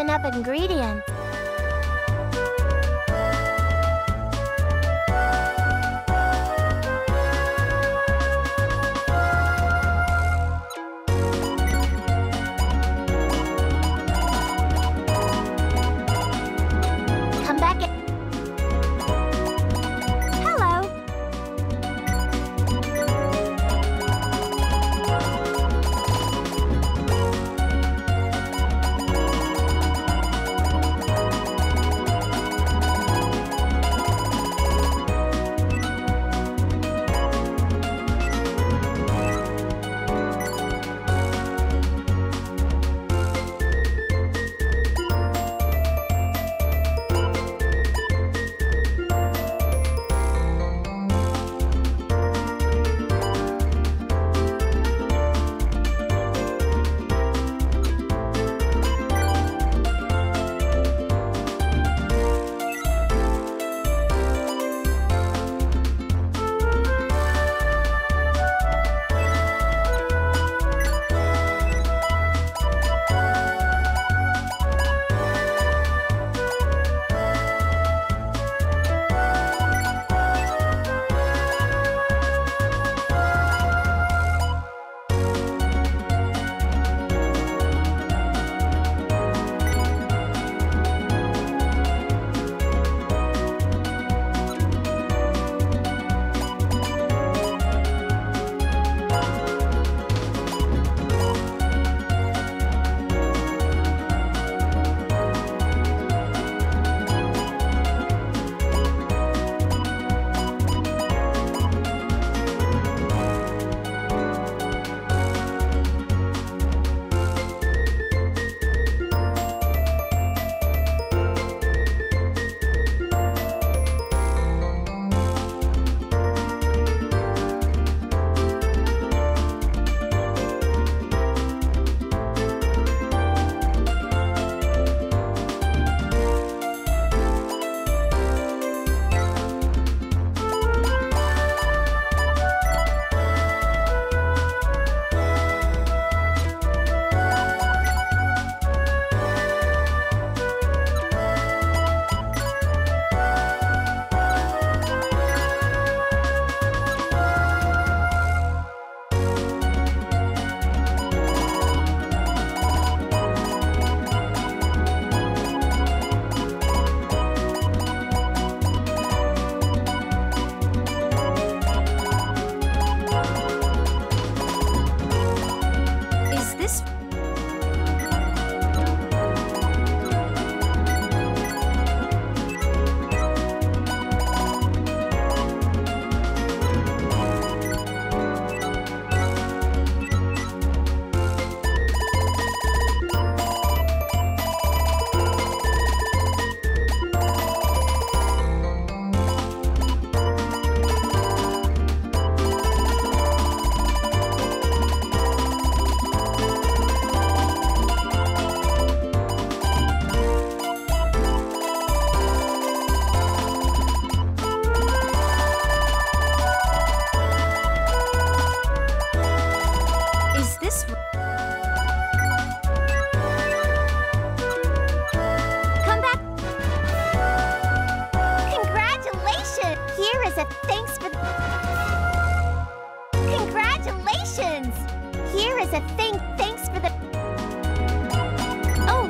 enough ingredients. Come back in. Hello. Thanks for the... Oh!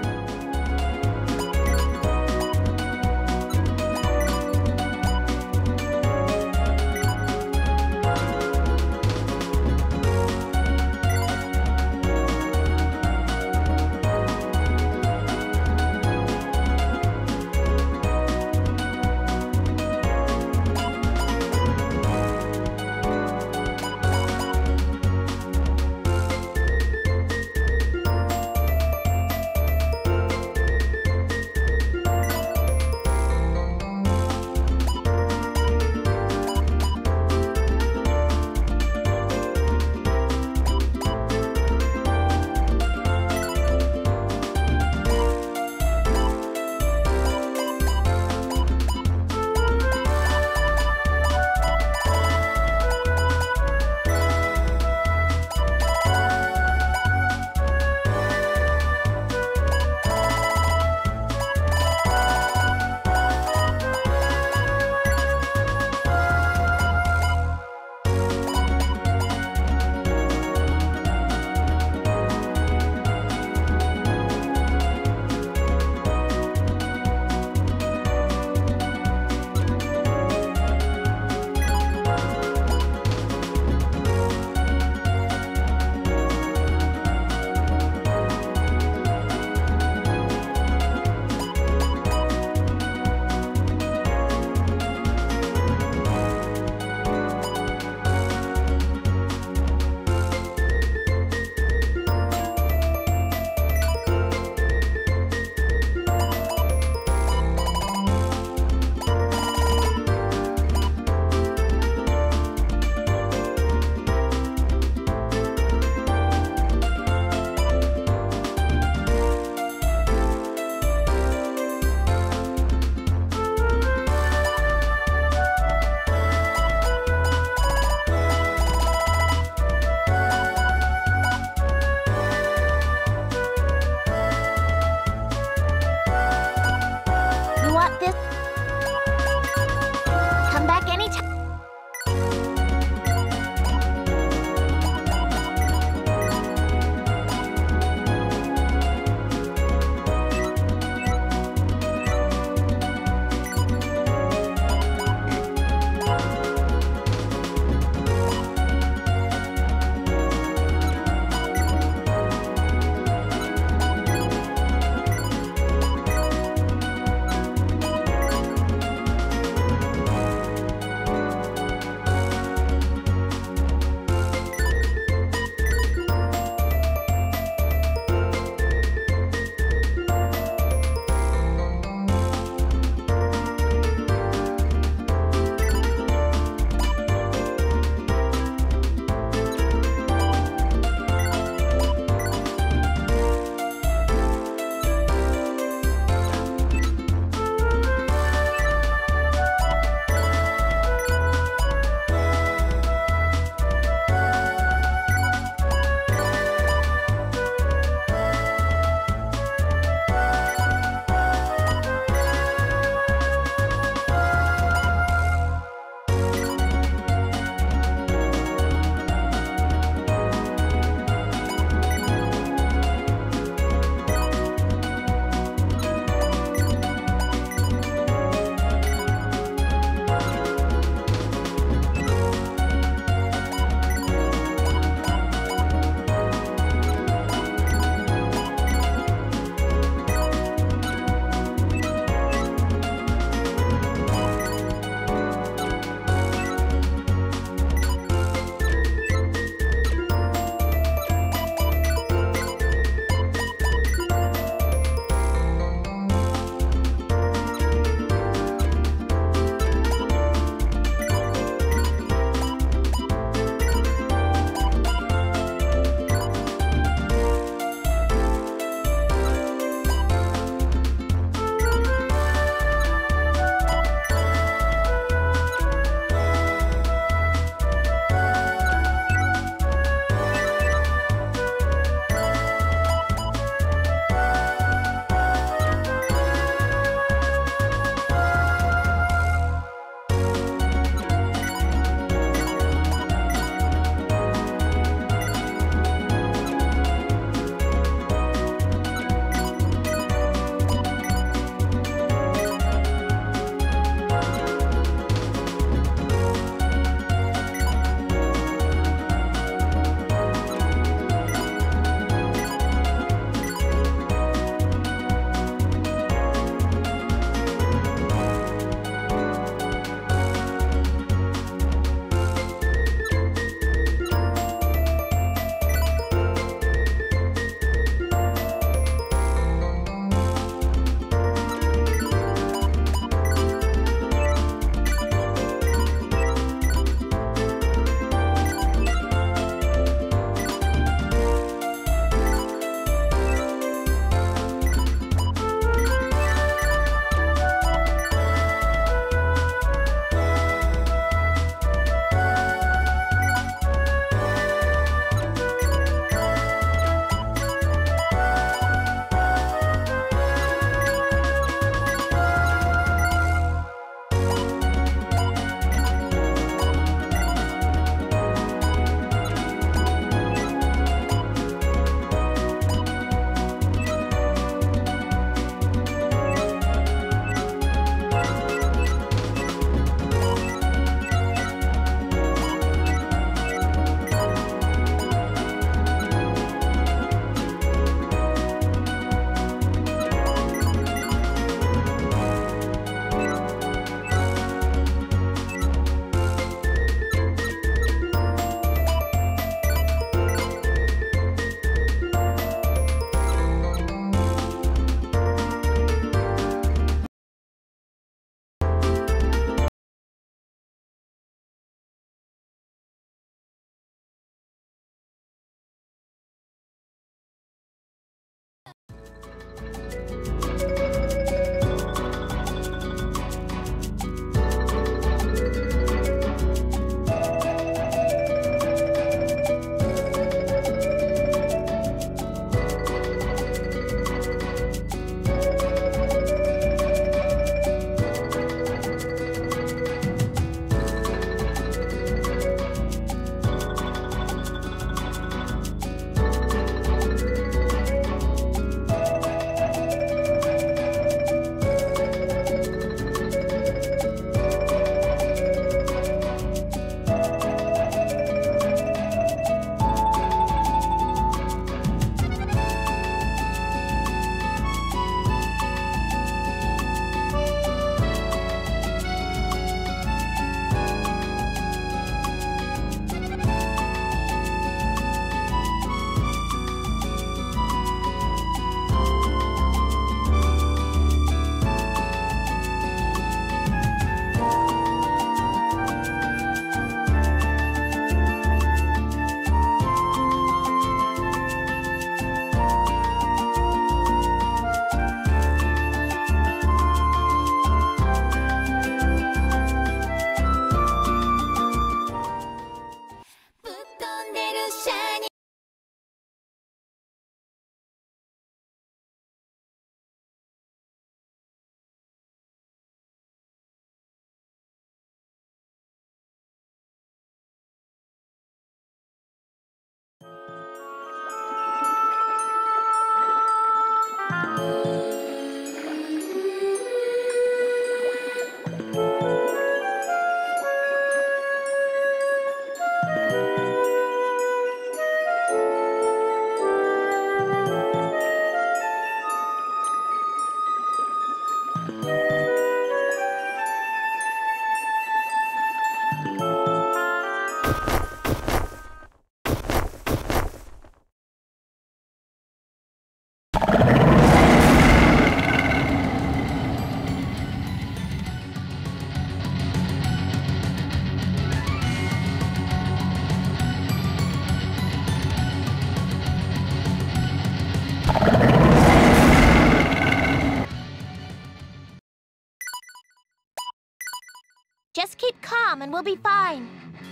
Just keep calm and we'll be fine.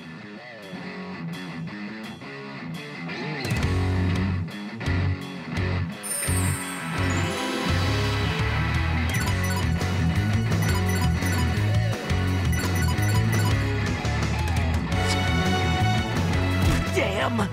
Damn!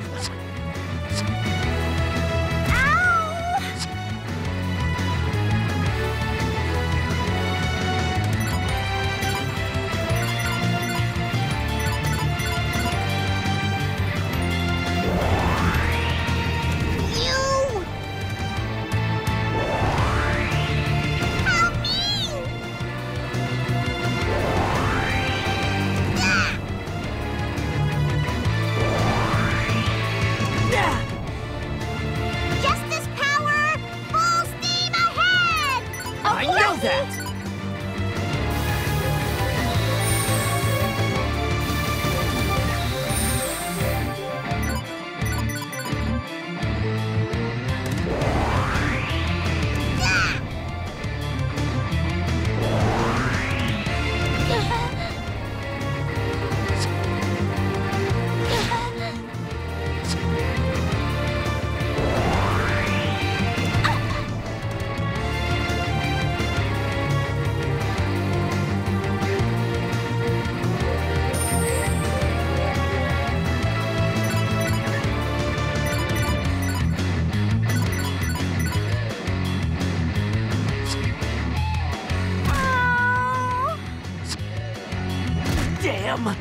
Damn!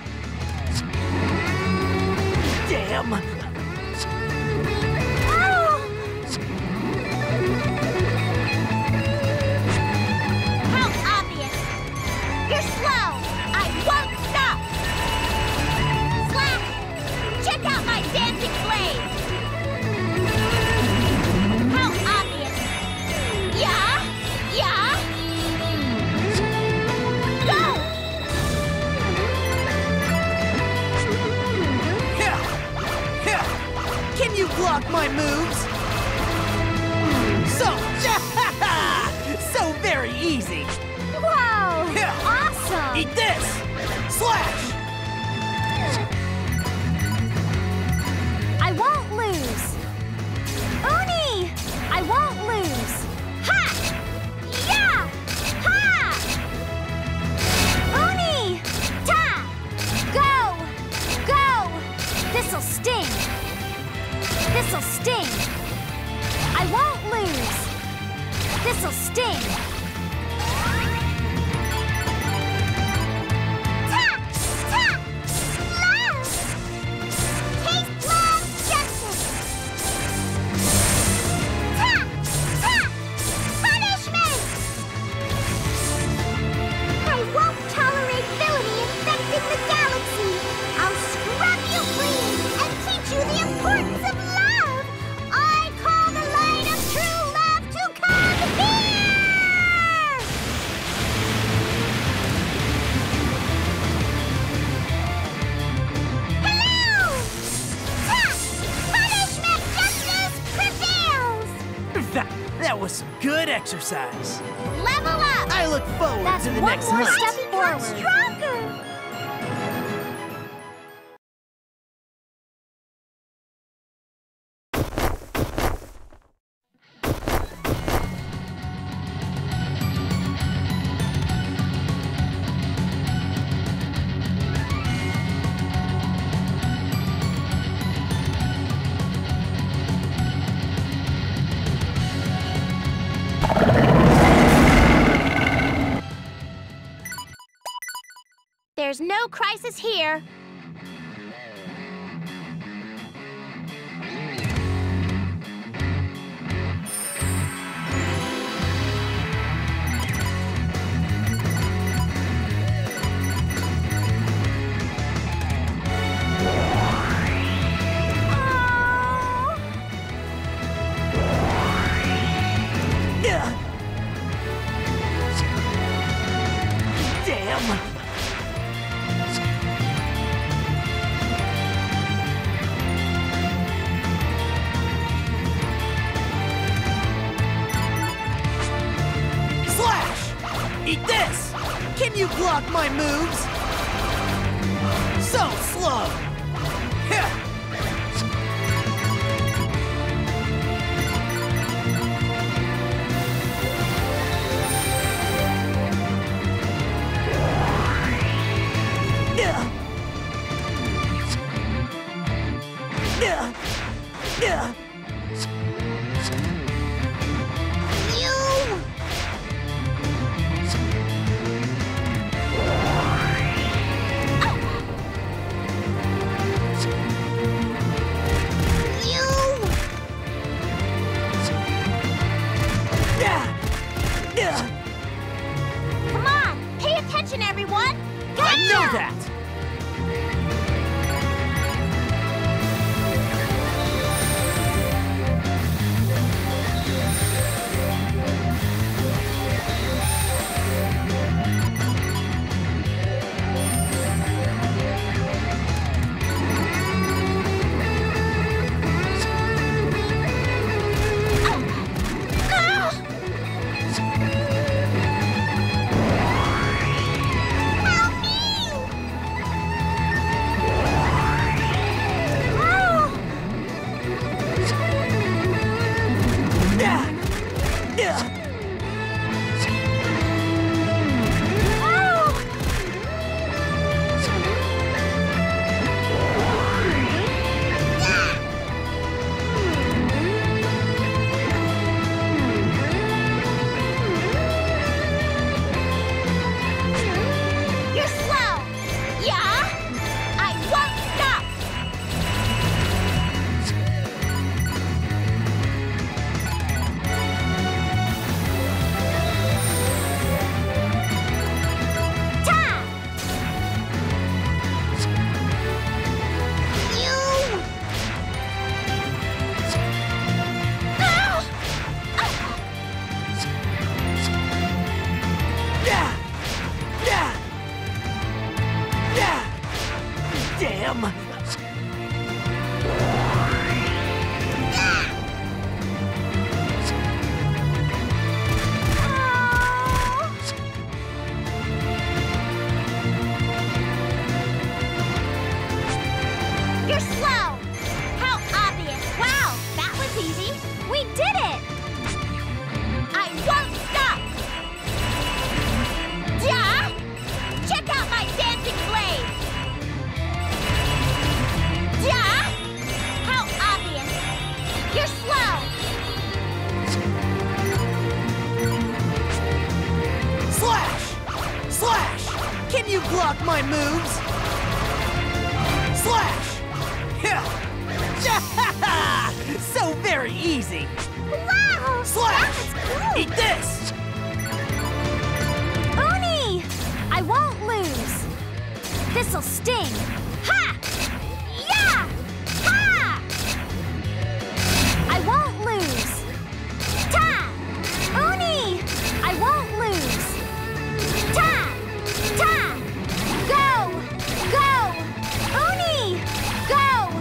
Damn! How obvious! You're slow! I won't stop! Slash! Check out my dancing blade! How obvious! Yeah! Yeah! Go! Can you block my moves? So, so very easy. Whoa! Awesome! Eat this! Slash! I won't lose! Uni! I won't lose! Ha! Yeah! Ha! Uni! Ta! Go! Go! This'll sting! This'll sting! I won't lose! This'll sting! Ta! Ta! Love! Taste love justice! Ta! Ta! Punishment! I won't tolerate villainy infecting the galaxy! I'll scrub you clean and teach you the importance of love! I call the light of true love to come here! Hello! Ta! Punishment justice prevails! That was some good exercise. Level up! I look forward That's to the one next more hunt. step forward. Stronger! There's no crisis here. Damn! Slash! Eat this! Can you block my moves? So slow! Yeah. Come on, pay attention, everyone! I know that! Damn! You're slow! How obvious! Wow, that was easy! We did it! I won't stop! Yeah! Check out my dancing blade! Yeah! How obvious! You're slow! Slash! Slash! Can you block my moves? Slash! So very easy! Wow! Slash! That was cool. Eat this! Oni! I won't lose! This'll sting! Ha! Yeah! Ha! I won't lose! Ta! Oni! I won't lose! Ta! Ta! Go! Go! Oni! Go!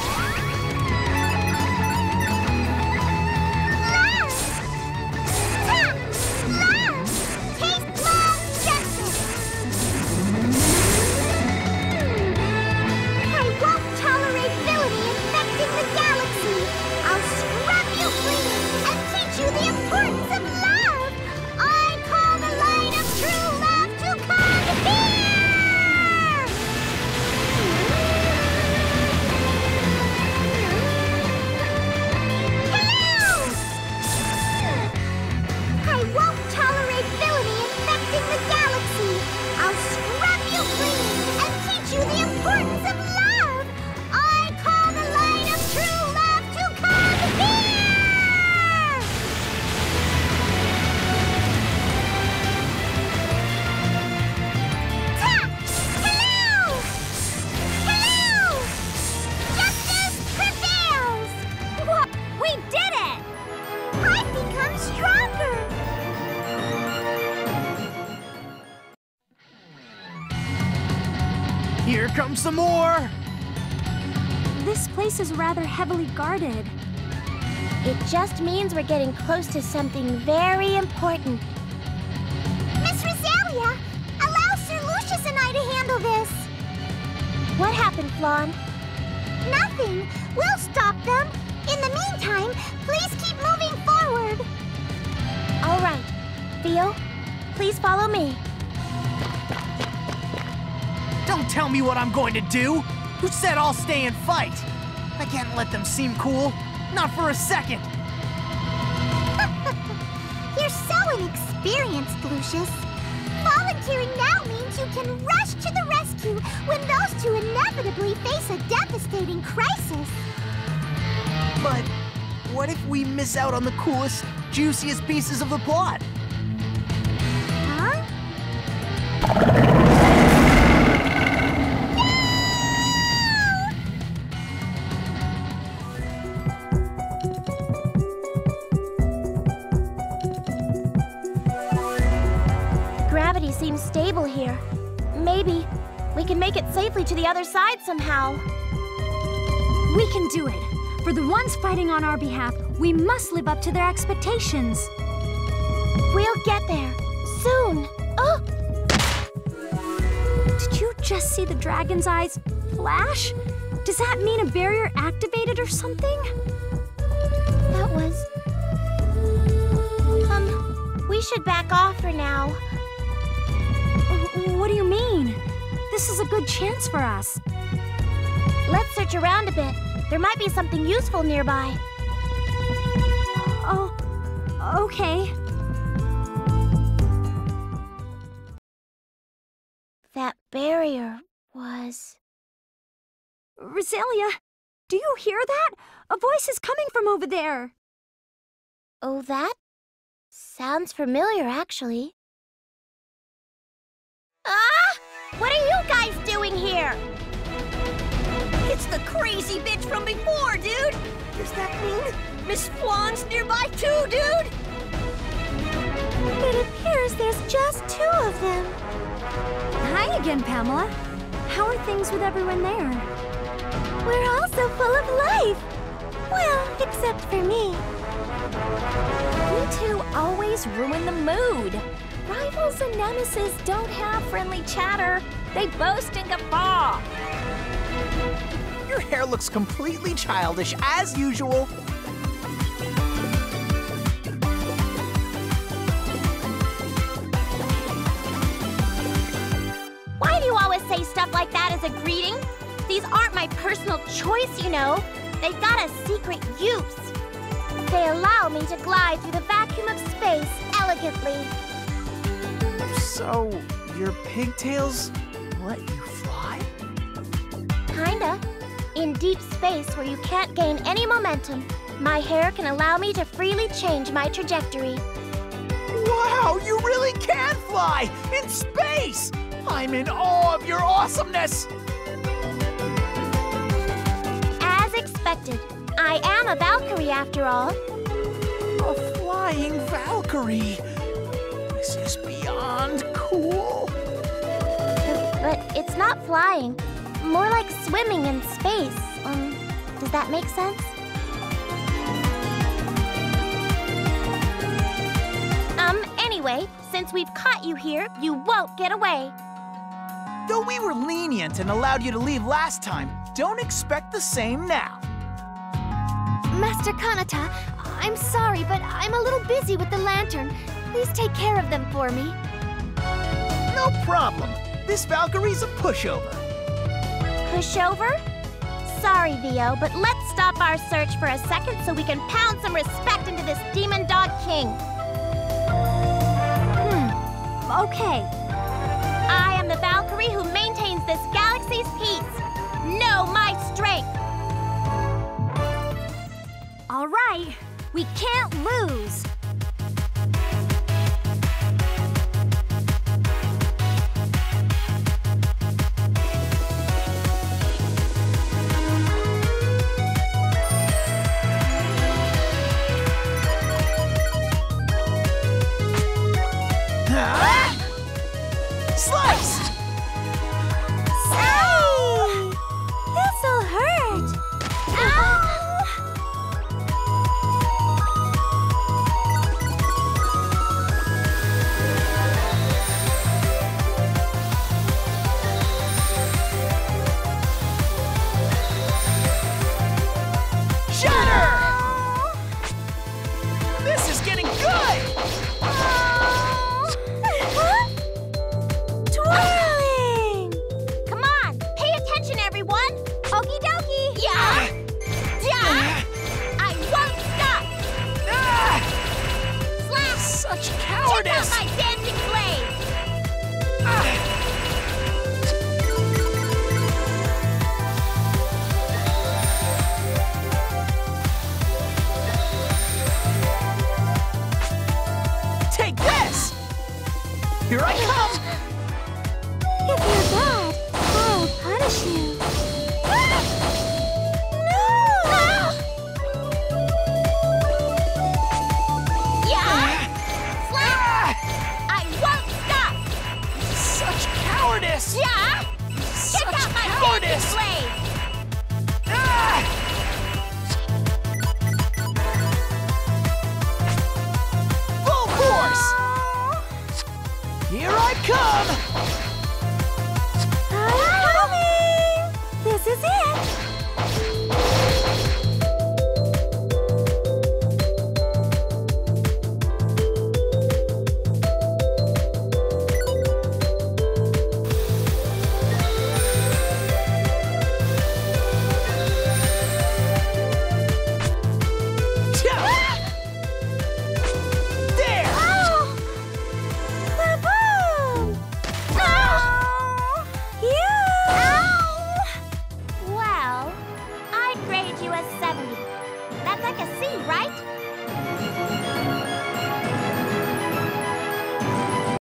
Here comes some more! This place is rather heavily guarded. It just means we're getting close to something very important. Miss Rosalia, allow Sir Lucius and I to handle this. What happened, Flan? Nothing. We'll stop them. In the meantime, please keep moving forward. All right. Theo, please follow me. Don't tell me what I'm going to do! Who said I'll stay and fight? I can't let them seem cool. Not for a second. You're so inexperienced, Lucius. Volunteering now means you can rush to the rescue when those two inevitably face a devastating crisis. But what if we miss out on the coolest, juiciest pieces of the plot? Huh? Gravity seems stable here. Maybe we can make it safely to the other side somehow. We can do it. For the ones fighting on our behalf, we must live up to their expectations. We'll get there soon. Oh! Did you just see the dragon's eyes flash? Does that mean a barrier activated or something? That was... we should back off for now. What do you mean? This is a good chance for us. Let's search around a bit. There might be something useful nearby. Oh, okay. That barrier was... Rosalia, do you hear that? A voice is coming from over there. Oh, that? Sounds familiar, actually. Ah! What are you guys doing here? It's the crazy bitch from before, dude! Does that mean Miss Flan's nearby too, dude? It appears there's just two of them. Hi again, Pamela. How are things with everyone there? We're all so full of life. Well, except for me. You two always ruin the mood. Rivals and nemesis don't have friendly chatter. They boast and guffaw. Your hair looks completely childish, as usual. Why do you always say stuff like that as a greeting? These aren't my personal choice, you know. They've got a secret use. They allow me to glide through the vacuum of space elegantly. So, your pigtails let you fly? Kinda. In deep space where you can't gain any momentum, my hair can allow me to freely change my trajectory. Wow, you really can fly! In space! I'm in awe of your awesomeness! As expected, I am a Valkyrie after all. A flying Valkyrie! This is beyond cool. But it's not flying. More like swimming in space. Does that make sense? Anyway, since we've caught you here, you won't get away. Though we were lenient and allowed you to leave last time, don't expect the same now. Master Kanata, I'm sorry, but I'm a little busy with the lantern. Please take care of them for me. No problem. This Valkyrie's a pushover. Pushover? Sorry, Vio, but let's stop our search for a second so we can pound some respect into this Demon Dog King. Okay. I am the Valkyrie who maintains this galaxy's peace. Know my strength. All right. We can't lose. Sliced! Ow! This'll hurt. Ow! come!